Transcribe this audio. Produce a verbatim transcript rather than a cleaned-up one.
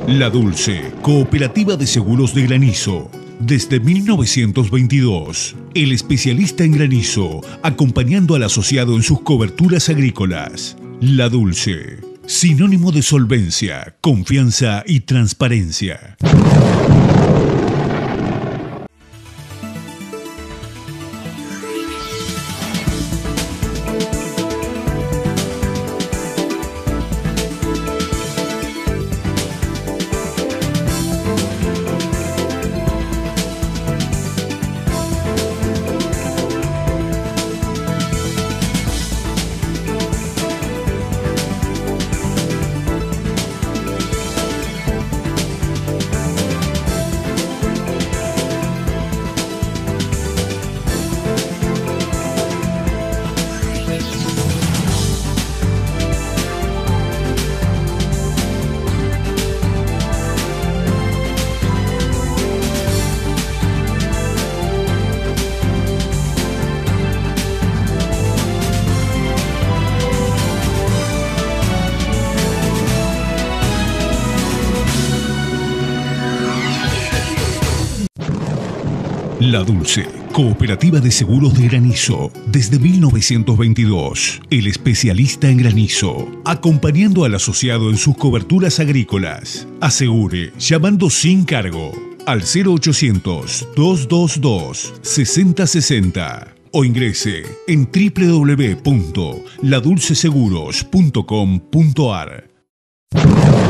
La Dulce, Cooperativa de Seguros de Granizo. Desde mil novecientos veintidós, el especialista en granizo, acompañando al asociado en sus coberturas agrícolas. La Dulce, sinónimo de solvencia, confianza y transparencia. La Dulce, Cooperativa de Seguros de Granizo. Desde mil novecientos veintidós, el especialista en granizo, acompañando al asociado en sus coberturas agrícolas. Asegure, llamando sin cargo, al cero ochocientos, doscientos veintidós, sesenta sesenta o ingrese en doble u doble u doble u punto la dulce seguros punto com punto a r.